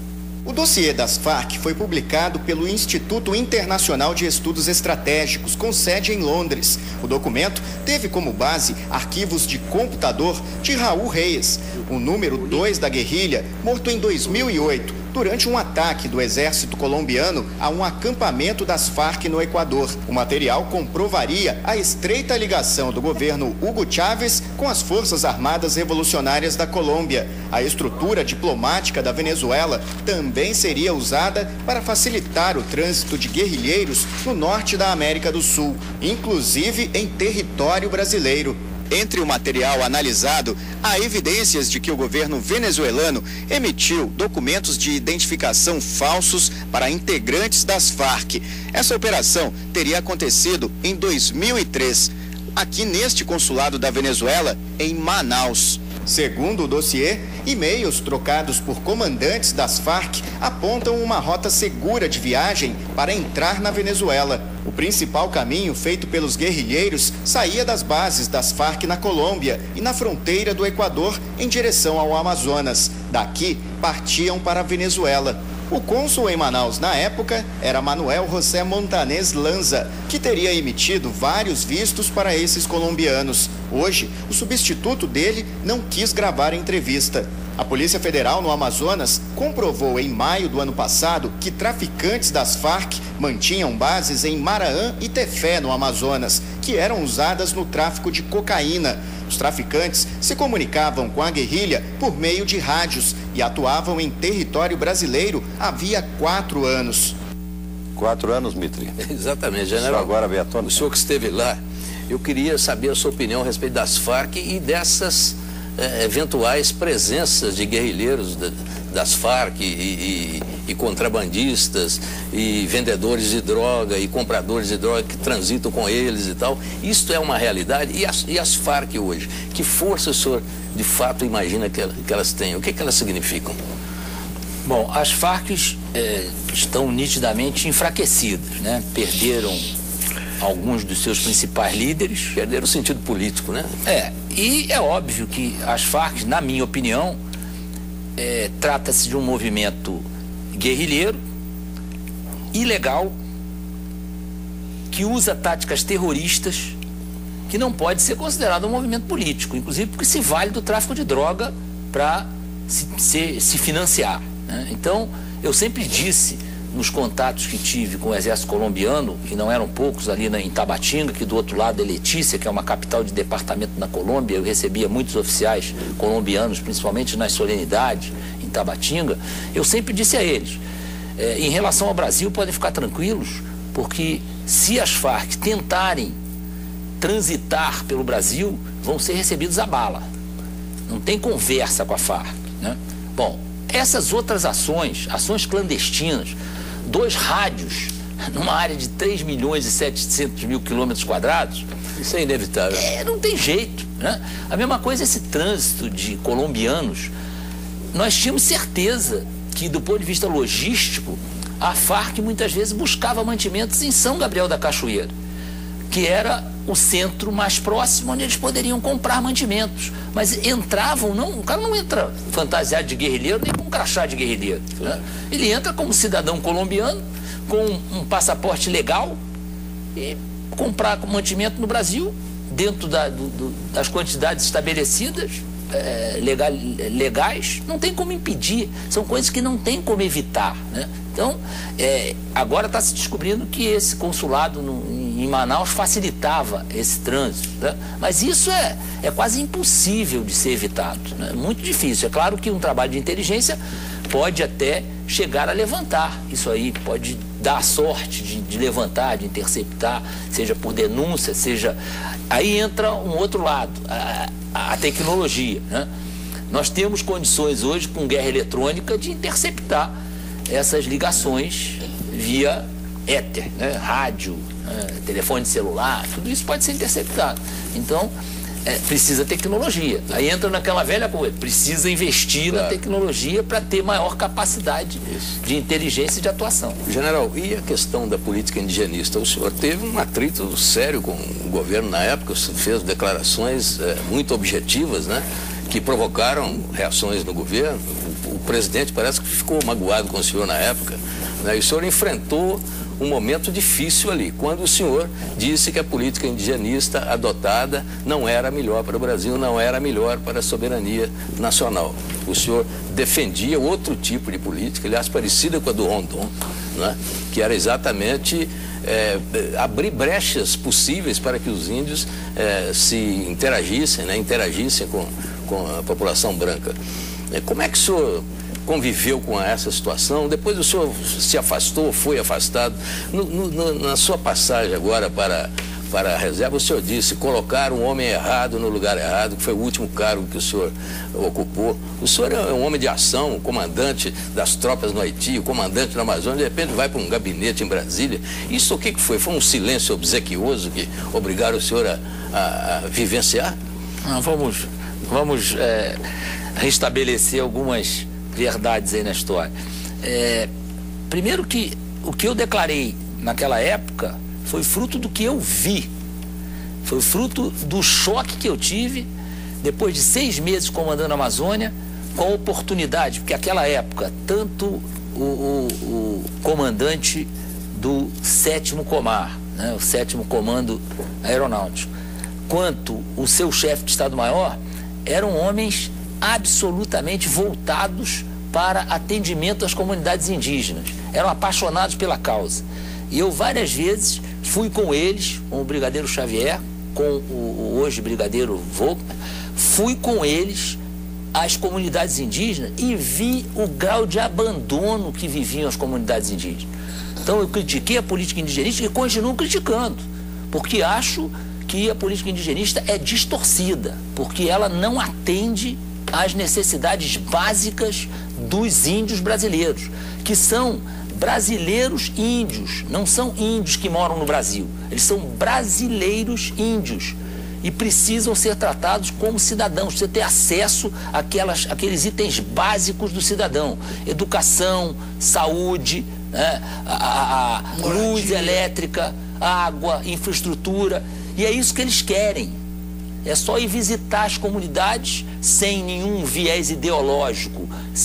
O dossiê das Farc foi publicado pelo Instituto Internacional de Estudos Estratégicos, com sede em Londres. O documento teve como base arquivos de computador de Raul Reyes, o número 2 da guerrilha, morto em 2008, durante um ataque do exército colombiano a um acampamento das Farc no Equador. O material comprovaria a estreita ligação do governo Hugo Chávez com as Forças Armadas Revolucionárias da Colômbia. A estrutura diplomática da Venezuela também seria usada para facilitar o trânsito de guerrilheiros no norte da América do Sul, inclusive em território brasileiro. Entre o material analisado, há evidências de que o governo venezuelano emitiu documentos de identificação falsos para integrantes das Farc. Essa operação teria acontecido em 2003, aqui neste consulado da Venezuela, em Manaus. Segundo o dossiê, e-mails trocados por comandantes das Farc apontam uma rota segura de viagem para entrar na Venezuela. O principal caminho feito pelos guerrilheiros saía das bases das Farc na Colômbia e na fronteira do Equador em direção ao Amazonas. Daqui, partiam para a Venezuela. O cônsul em Manaus na época era Manuel José Montanés Lanza, que teria emitido vários vistos para esses colombianos. Hoje, o substituto dele não quis gravar a entrevista. A Polícia Federal no Amazonas comprovou em maio do ano passado que traficantes das Farc mantinham bases em Maraã e Tefé, no Amazonas, que eram usadas no tráfico de cocaína. Os traficantes se comunicavam com a guerrilha por meio de rádios e atuavam em território brasileiro havia 4 anos. 4 anos, Mitri? Exatamente, general. Agora veio à tona. O senhor que esteve lá, eu queria saber a sua opinião a respeito das Farc e dessas eventuais presenças de guerrilheiros das Farc e contrabandistas e vendedores de droga e compradores de droga que transitam com eles e tal. Isto é uma realidade. E as Farc hoje? Que força o senhor de fato imagina que elas têm? O que elas significam? Bom, as Farc estão nitidamente enfraquecidas, né? Perderam alguns dos seus principais líderes. Perderam o sentido político, né? E é óbvio que as Farc, na minha opinião, trata-se de um movimento guerrilheiro, ilegal, que usa táticas terroristas, que não pode ser considerado um movimento político, inclusive porque se vale do tráfico de droga para se financiar, né? Então, eu sempre disse, nos contatos que tive com o exército colombiano, que não eram poucos ali em Tabatinga, que do outro lado é Letícia, que é uma capital de departamento na Colômbia, eu recebia muitos oficiais colombianos, principalmente nas solenidades em Tabatinga, eu sempre disse a eles, em relação ao Brasil, podem ficar tranquilos, porque se as Farc tentarem transitar pelo Brasil, vão ser recebidos a bala. Não tem conversa com a Farc, né? Bom, essas outras ações clandestinas, 2 rádios numa área de 3.700.000 km², isso é inevitável. Não tem jeito, né? A mesma coisa esse trânsito de colombianos. Nós tínhamos certeza que, do ponto de vista logístico, a Farc muitas vezes buscava mantimentos em São Gabriel da Cachoeira, que era o centro mais próximo onde eles poderiam comprar mantimentos. Mas entravam, o cara não entra fantasiado de guerrilheiro nem com um crachá de guerrilheiro, né? Ele entra como cidadão colombiano, com um passaporte legal, e comprar mantimento no Brasil, dentro das quantidades estabelecidas, legais, não tem como impedir, são coisas que não tem como evitar, né? Então, agora está se descobrindo que esse consulado em Manaus facilitava esse trânsito, né? Mas isso é quase impossível de ser evitado, né? Muito difícil. É claro que um trabalho de inteligência pode até chegar a levantar isso aí, pode dar a sorte de levantar, de interceptar, seja por denúncia, seja... Aí entra um outro lado, a tecnologia, né? Nós temos condições hoje, com guerra eletrônica, de interceptar essas ligações via éter, né? Rádio, telefone celular, tudo isso pode ser interceptado. Então, precisa tecnologia. Aí entra naquela velha coisa, precisa investir na tecnologia para ter maior capacidade de inteligência e de atuação. General, e a questão da política indigenista? O senhor teve um atrito sério com o governo na época, o senhor fez declarações muito objetivas, né, que provocaram reações no governo. O presidente parece que ficou magoado com o senhor na época, né, e o senhor enfrentou um momento difícil ali, quando o senhor disse que a política indigenista adotada não era a melhor para o Brasil, não era a melhor para a soberania nacional. O senhor defendia outro tipo de política, aliás, parecida com a do Rondon, né? Que era exatamente abrir brechas possíveis para que os índios se interagissem, né? Interagissem com a população branca. Como é que o senhor conviveu com essa situação? Depois o senhor se afastou, foi afastado. Na sua passagem agora para a reserva, o senhor disse colocar um homem errado no lugar errado, que foi o último cargo que o senhor ocupou. O senhor é um homem de ação, o comandante das tropas no Haiti, o comandante na Amazônia, de repente vai para um gabinete em Brasília. Isso o que foi? Foi um silêncio obsequioso que obrigaram o senhor a vivenciar? Vamos restabelecer algumas verdades aí na história. Primeiro que o que eu declarei naquela época foi fruto do que eu vi, foi fruto do choque que eu tive depois de 6 meses comandando a Amazônia, com a oportunidade, porque naquela época tanto o comandante do 7º Comar, né, o 7º Comando Aeronáutico, quanto o seu chefe de Estado-Maior eram homens absolutamente voltados para atendimento às comunidades indígenas. Eram apaixonados pela causa. E eu várias vezes fui com eles, com o Brigadeiro Xavier, com o hoje Brigadeiro Volkmann, fui com eles às comunidades indígenas e vi o grau de abandono que viviam as comunidades indígenas. Então eu critiquei a política indigenista e continuo criticando, porque acho que a política indigenista é distorcida, porque ela não atende às necessidades básicas dos índios brasileiros, que são brasileiros índios, não são índios que moram no Brasil, eles são brasileiros índios e precisam ser tratados como cidadãos, precisa ter acesso àqueles itens básicos do cidadão, educação, saúde, né, a luz elétrica, água, infraestrutura, e é isso que eles querem. É só ir visitar as comunidades sem nenhum viés ideológico, sem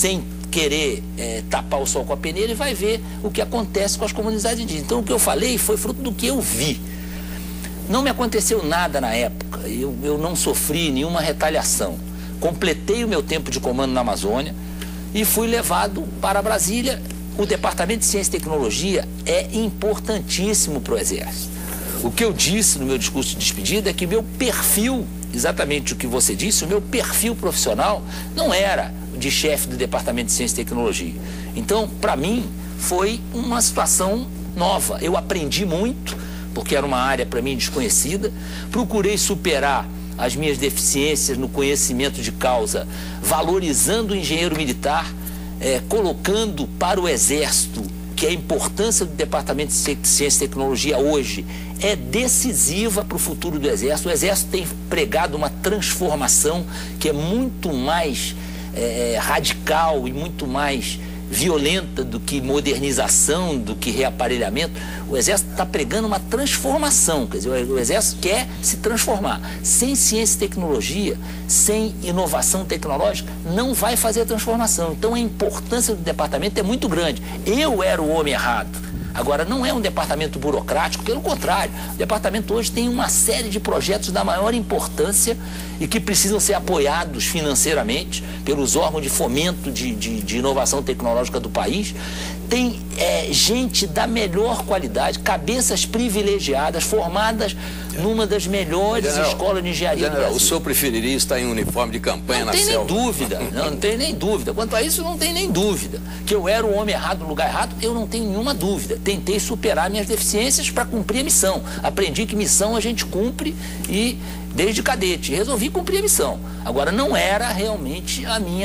querer tapar o sol com a peneira e vai ver o que acontece com as comunidades indígenas. Então, o que eu falei foi fruto do que eu vi. Não me aconteceu nada na época, eu não sofri nenhuma retaliação. Completei o meu tempo de comando na Amazônia e fui levado para Brasília. O Departamento de Ciência e Tecnologia é importantíssimo para o Exército. O que eu disse no meu discurso de despedida é que meu perfil, exatamente o que você disse, o meu perfil profissional não era de chefe do Departamento de Ciência e Tecnologia. Então, para mim, foi uma situação nova. Eu aprendi muito, porque era uma área para mim desconhecida. Procurei superar as minhas deficiências no conhecimento de causa, valorizando o engenheiro militar, colocando para o Exército que a importância do Departamento de Ciência e Tecnologia hoje é decisiva para o futuro do Exército. O Exército tem pregado uma transformação que é muito mais radical e muito mais violenta do que modernização, do que reaparelhamento. O Exército está pregando uma transformação, quer dizer, o Exército quer se transformar. Sem ciência e tecnologia, sem inovação tecnológica, não vai fazer a transformação. Então a importância do departamento é muito grande. Eu era o homem errado. Agora, não é um departamento burocrático, pelo contrário. O departamento hoje tem uma série de projetos da maior importância e que precisam ser apoiados financeiramente pelos órgãos de fomento de inovação tecnológica do país. Tem gente da melhor qualidade, cabeças privilegiadas, formadas numa das melhores escolas de engenharia do Brasil. O senhor preferiria estar em uniforme de campanha na selva? Não tem nem dúvida, não tem nem dúvida. Quanto a isso, não tem nem dúvida. Que eu era o homem errado no lugar errado, eu não tenho nenhuma dúvida. Tentei superar minhas deficiências para cumprir a missão. Aprendi que missão a gente cumpre desde cadete. Resolvi cumprir a missão. Agora, não era realmente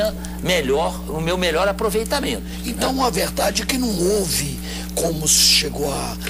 o meu melhor aproveitamento. Então, a verdade é que não houve, como se chegou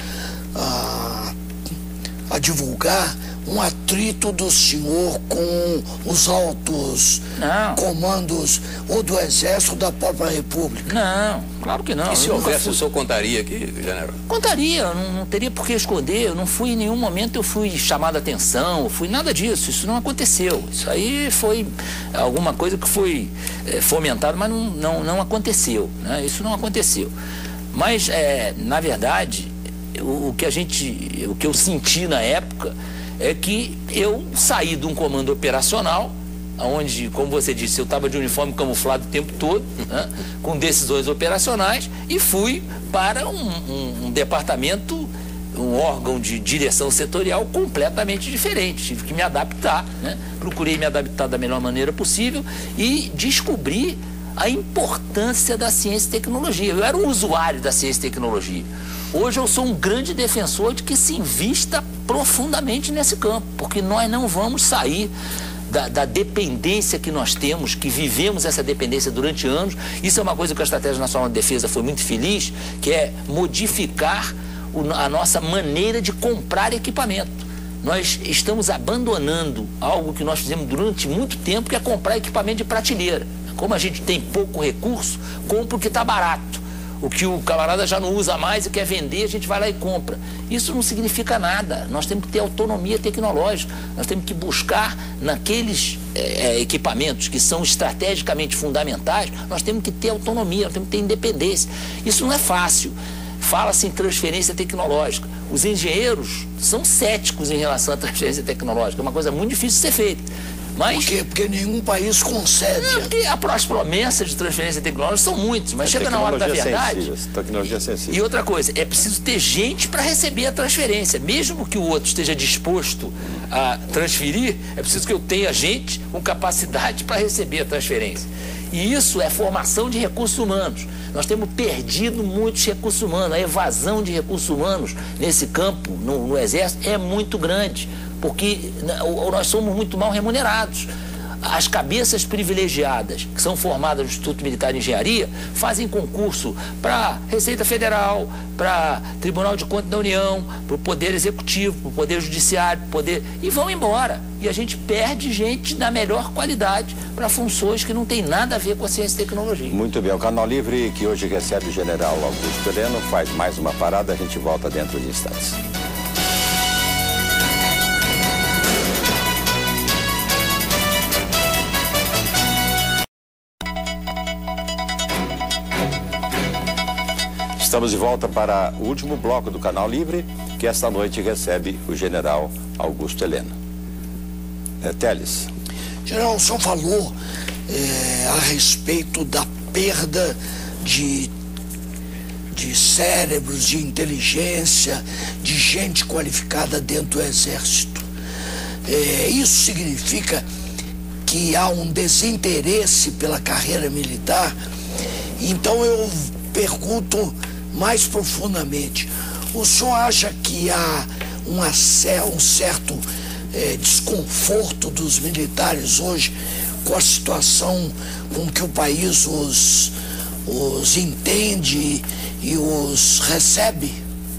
a divulgar, um atrito do senhor com os altos comandos ou do Exército ou da própria República. Não, claro que não. E se houvesse, o senhor contaria aqui, general? Contaria, não teria por que esconder. Eu não fui, em nenhum momento eu fui chamado a atenção, nada disso. Isso não aconteceu. Isso aí foi alguma coisa que foi fomentada, mas não aconteceu, né? Isso não aconteceu. Mas, na verdade, o que eu senti na época é que eu saí de um comando operacional, onde, como você disse, eu estava de uniforme camuflado o tempo todo, né, com decisões operacionais, e fui para um departamento, um órgão de direção setorial completamente diferente. Tive que me adaptar, né? Procurei me adaptar da melhor maneira possível e descobri a importância da ciência e tecnologia. Eu era um usuário da ciência e tecnologia. Hoje eu sou um grande defensor de que se invista profundamente nesse campo, porque nós não vamos sair da dependência que nós temos, que vivemos essa dependência durante anos. Isso é uma coisa que a Estratégia Nacional de Defesa foi muito feliz, que é modificar a nossa maneira de comprar equipamento. Nós estamos abandonando algo que nós fizemos durante muito tempo, que é comprar equipamento de prateleira. Como a gente tem pouco recurso, compra o que está barato. O que o camarada já não usa mais e quer vender, a gente vai lá e compra. Isso não significa nada. Nós temos que ter autonomia tecnológica. Nós temos que buscar naqueles equipamentos que são estrategicamente fundamentais, nós temos que ter autonomia, nós temos que ter independência. Isso não é fácil. Fala-se em transferência tecnológica. Os engenheiros são céticos em relação à transferência tecnológica. É uma coisa muito difícil de ser feita. Mas, por quê? Porque nenhum país concede. Porque as promessas de transferência tecnológica são muitas, mas chega na hora da verdade. Tecnologia sensível. E outra coisa, é preciso ter gente para receber a transferência. Mesmo que o outro esteja disposto a transferir, é preciso que eu tenha gente com capacidade para receber a transferência. E isso é formação de recursos humanos. Nós temos perdido muitos recursos humanos. A evasão de recursos humanos nesse campo, no Exército, é muito grande, porque nós somos muito mal remunerados. As cabeças privilegiadas que são formadas no Instituto Militar de Engenharia fazem concurso para Receita Federal, para Tribunal de Contas da União, para o Poder Executivo, para o Poder Judiciário, e vão embora. E a gente perde gente da melhor qualidade para funções que não tem nada a ver com a ciência e tecnologia. Muito bem, o Canal Livre, que hoje recebe o general Augusto Heleno, faz mais uma parada, a gente volta dentro de instantes. Estamos de volta para o último bloco do Canal Livre, que esta noite recebe o general Augusto Heleno. Teles. General, o senhor falou a respeito da perda de cérebros, de inteligência, de gente qualificada dentro do Exército. Isso significa que há um desinteresse pela carreira militar? Então eu pergunto mais profundamente, o senhor acha que há um certo desconforto dos militares hoje com a situação com que o país os entende e os recebe?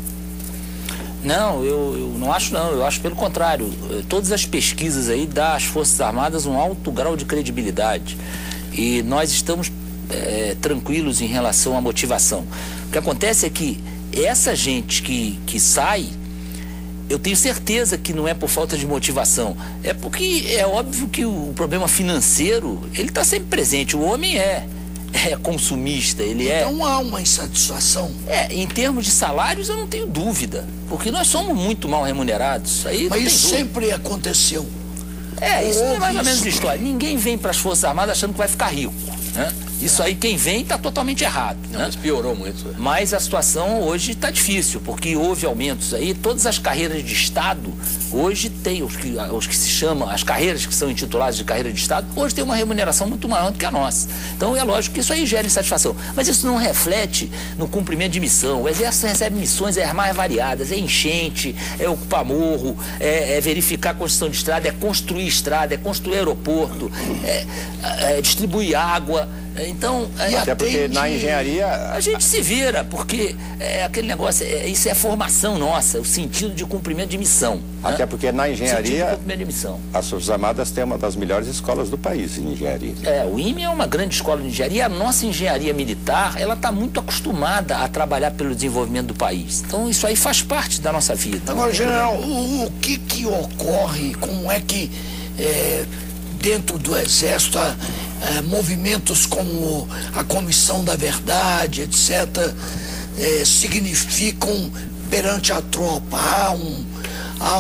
Não, eu não acho não, eu acho pelo contrário. Todas as pesquisas aí dão às Forças Armadas um alto grau de credibilidade e nós estamos tranquilos em relação à motivação. O que acontece é que essa gente que sai, eu tenho certeza que não é por falta de motivação, é porque é óbvio que o problema financeiro, ele está sempre presente. O homem é consumista, ele então há uma insatisfação. Em termos de salários eu não tenho dúvida, porque nós somos muito mal remunerados. Aí mas isso sempre aconteceu. Isso é mais ou menos a história. Ninguém vem para as Forças Armadas achando que vai ficar rico, né? Isso aí, quem vem está totalmente errado. Não, mas piorou muito. Mas a situação hoje está difícil, porque houve aumentos aí. Todas as carreiras de Estado, hoje tem os que se chamam, as carreiras que são intituladas de carreira de Estado, hoje tem uma remuneração muito maior do que a nossa. Então é lógico que isso aí gera insatisfação. Mas isso não reflete no cumprimento de missão. O Exército recebe missões mais variadas, enchente, ocupar morro, verificar a construção de estrada, construir estrada, construir aeroporto, distribuir água. Então, até porque na engenharia a gente se vira, porque aquele negócio, isso é formação nossa, o sentido de cumprimento de missão. Até porque na engenharia, de missão. As Forças Armadas têm uma das melhores escolas do país em engenharia. O IME é uma grande escola de engenharia. A nossa engenharia militar, ela está muito acostumada a trabalhar pelo desenvolvimento do país. Então isso aí faz parte da nossa vida. Agora, general, o que ocorre, como é que dentro do Exército movimentos como a Comissão da Verdade, etc., significam perante a tropa? Há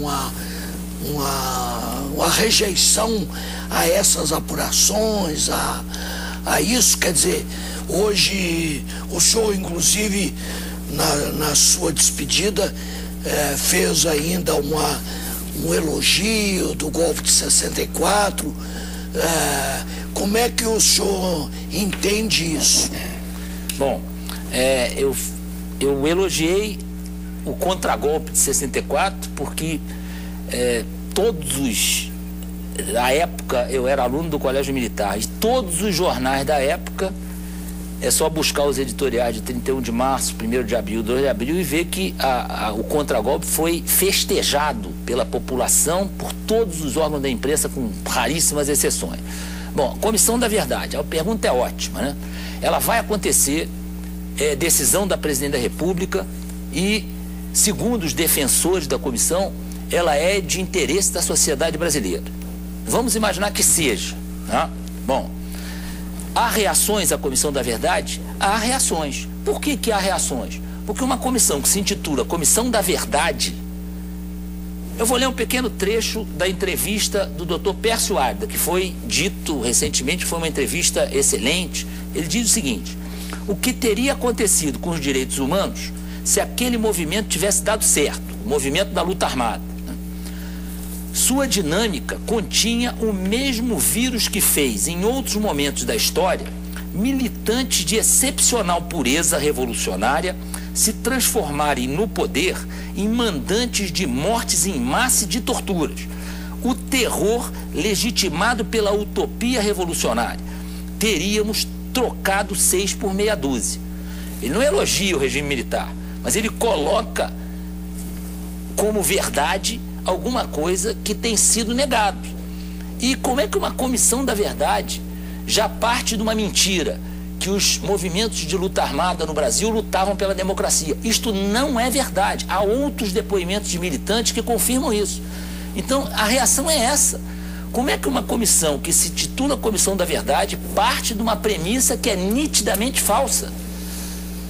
uma rejeição a essas apurações, a isso? Quer dizer, hoje o senhor, inclusive, na sua despedida, fez ainda um elogio do golpe de 64. Como é que o senhor entende isso? Bom, eu elogiei o contragolpe de 64 porque na época eu era aluno do Colégio Militar e todos os jornais da época, é só buscar os editoriais de 31 de março, 1º de abril, 2 de abril e ver que o contragolpe foi festejado pela população, por todos os órgãos da imprensa, com raríssimas exceções. Bom, Comissão da Verdade, a pergunta é ótima, né? Ela vai acontecer, decisão da Presidente da República e, segundo os defensores da comissão, ela é de interesse da sociedade brasileira. Vamos imaginar que seja, né? Bom, há reações à Comissão da Verdade? Há reações. Por que há reações? Porque uma comissão que se intitula Comissão da Verdade... Eu vou ler um pequeno trecho da entrevista do Dr. Pércio Arda, que foi dito recentemente, foi uma entrevista excelente. Ele diz o seguinte: o que teria acontecido com os direitos humanos se aquele movimento tivesse dado certo, o movimento da luta armada? Sua dinâmica continha o mesmo vírus que fez, em outros momentos da história, militantes de excepcional pureza revolucionária se transformarem no poder em mandantes de mortes em massa e de torturas. O terror legitimado pela utopia revolucionária. Teríamos trocado 6 por meia dúzia. Ele não elogia o regime militar, mas ele coloca como verdade alguma coisa que tem sido negado. E como é que uma comissão da verdade já parte de uma mentira, que os movimentos de luta armada no Brasil lutavam pela democracia? Isto não é verdade. Há outros depoimentos de militantes que confirmam isso. Então, a reação é essa. Como é que uma comissão que se titula Comissão da Verdade parte de uma premissa que é nitidamente falsa?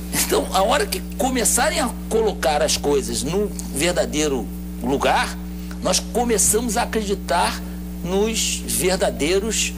Então, a hora que começarem a colocar as coisas no verdadeiro lugar, nós começamos a acreditar nos verdadeiros,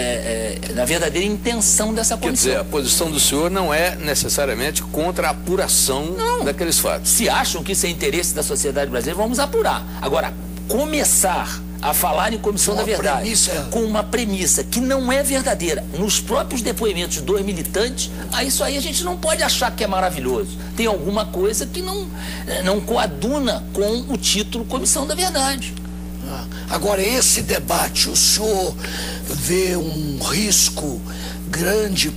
na verdadeira intenção dessa comissão. Quer dizer, a posição do senhor não é necessariamente contra a apuração daqueles fatos. Se acham que isso é interesse da sociedade brasileira, vamos apurar. Agora, começar a falar em comissão da verdade com uma premissa que não é verdadeira nos próprios depoimentos dos militantes, isso aí a gente não pode achar que é maravilhoso. Tem alguma coisa que não coaduna com o título Comissão da Verdade. Agora, esse debate, o senhor vê um risco grande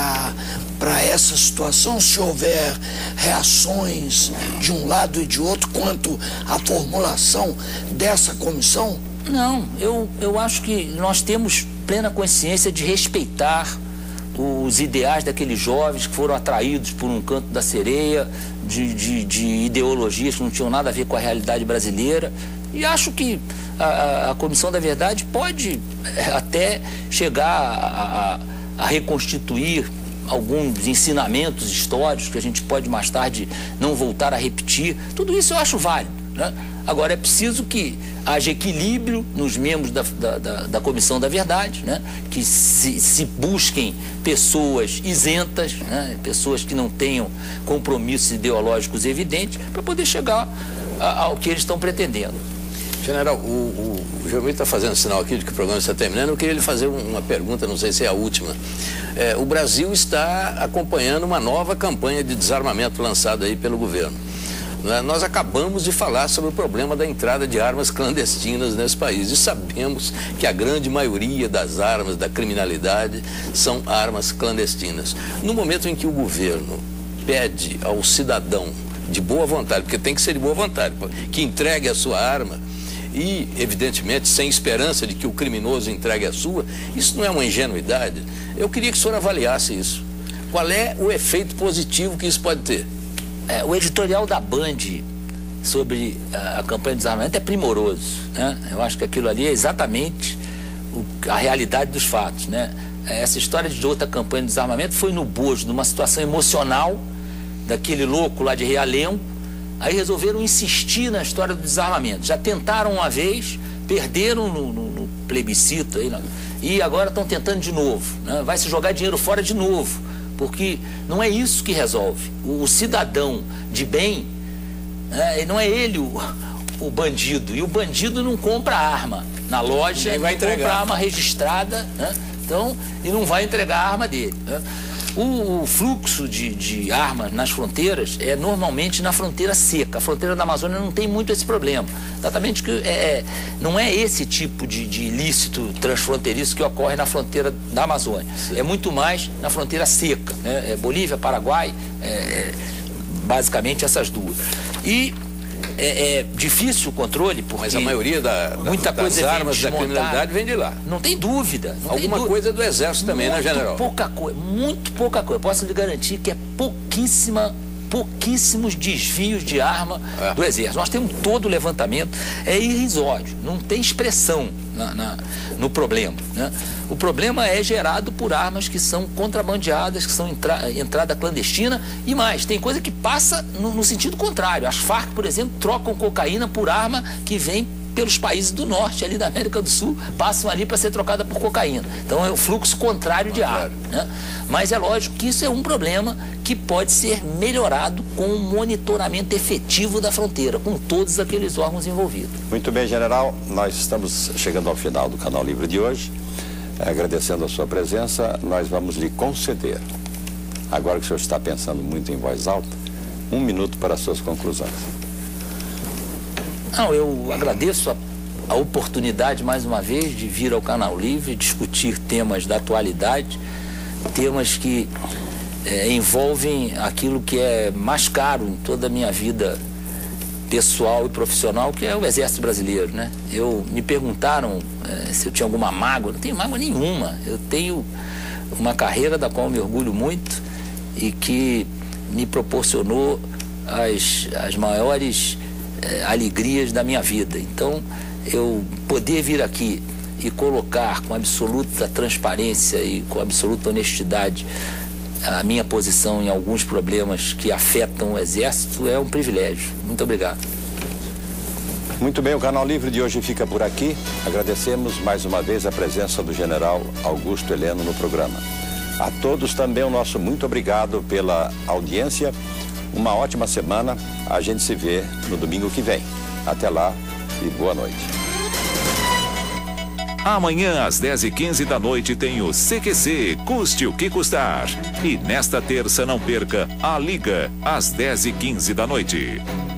para essa situação, se houver reações de um lado e de outro quanto à formulação dessa comissão? Não, eu acho que nós temos plena consciência de respeitar os ideais daqueles jovens que foram atraídos por um canto da sereia, de ideologias que não tinham nada a ver com a realidade brasileira, e acho que a Comissão da Verdade pode até chegar a reconstituir alguns ensinamentos históricos que a gente pode mais tarde não voltar a repetir. Tudo isso eu acho válido, né? Agora, é preciso que haja equilíbrio nos membros da Comissão da Verdade, né? Que se busquem pessoas isentas, né? Pessoas que não tenham compromissos ideológicos evidentes, para poder chegar ao que eles estão pretendendo. General, o Geomir está fazendo sinal aqui de que o programa está terminando. Eu queria lhe fazer uma pergunta, não sei se é a última. O Brasil está acompanhando uma nova campanha de desarmamento lançada aí pelo governo. Nós acabamos de falar sobre o problema da entrada de armas clandestinas nesse país e sabemos que a grande maioria das armas da criminalidade são armas clandestinas. No momento em que o governo pede ao cidadão de boa vontade, porque tem que ser de boa vontade, que entregue a sua arma e, evidentemente, sem esperança de que o criminoso entregue a sua, isso não é uma ingenuidade? Eu queria que o senhor avaliasse isso. Qual é o efeito positivo que isso pode ter? O editorial da Band sobre a campanha de desarmamento é primoroso, né? Eu acho que aquilo ali é exatamente a realidade dos fatos, né? Essa história de outra campanha de desarmamento foi no bojo de uma situação emocional daquele louco lá de Realengo. Aí resolveram insistir na história do desarmamento. Já tentaram uma vez, perderam no plebiscito aí, e agora estão tentando de novo, né? Vai se jogar dinheiro fora de novo, porque não é isso que resolve. O cidadão de bem, né, não é ele o bandido, e o bandido não compra arma na loja, não compra arma registrada, né? Então, e não vai entregar a arma dele, né? O fluxo de armas nas fronteiras é normalmente na fronteira seca. A fronteira da Amazônia não tem muito esse problema. Exatamente que não é esse tipo de ilícito transfronteiriço que ocorre na fronteira da Amazônia. Sim. É muito mais na fronteira seca, né? Bolívia, Paraguai, basicamente essas duas. E é difícil o controle, porque... Mas a maioria das armas da criminalidade vem de lá. Não tem dúvida. Alguma coisa do Exército também, né, General? Muito pouca coisa. Posso lhe garantir que é pouquíssimos desvios de arma do Exército. Nós temos todo o levantamento, é irrisório, não tem expressão no problema, né? O problema é gerado por armas que são contrabandeadas, que são entrada clandestina, e mais, tem coisa que passa no sentido contrário. As Farc, por exemplo, trocam cocaína por arma que vem pelos países do norte, ali da América do Sul, passam ali para ser trocada por cocaína. Então é o fluxo contrário de arma, né? Mas é lógico que isso é um problema que pode ser melhorado com um monitoramento efetivo da fronteira, com todos aqueles órgãos envolvidos. Muito bem, general. Nós estamos chegando ao final do Canal Livre de hoje. Agradecendo a sua presença, nós vamos lhe conceder, agora que o senhor está pensando muito em voz alta, 1 minuto para as suas conclusões. Não, eu agradeço a oportunidade, mais uma vez, de vir ao Canal Livre, discutir temas da atualidade, temas que envolvem aquilo que é mais caro em toda a minha vida pessoal e profissional, que é o Exército Brasileiro, né? Me perguntaram se eu tinha alguma mágoa. Não tenho mágoa nenhuma. Eu tenho uma carreira da qual eu me orgulho muito e que me proporcionou as maiores alegrias da minha vida. Então, eu poder vir aqui e colocar com absoluta transparência e com absoluta honestidade a minha posição em alguns problemas que afetam o Exército é um privilégio. Muito obrigado. Muito bem, o Canal Livre de hoje fica por aqui. Agradecemos mais uma vez a presença do general Augusto Heleno no programa. A todos também o nosso muito obrigado pela audiência. Uma ótima semana. A gente se vê no domingo que vem. Até lá e boa noite. Amanhã às 10h15 da noite tem o CQC, custe o que custar. E nesta terça não perca a Liga, às 10h15 da noite.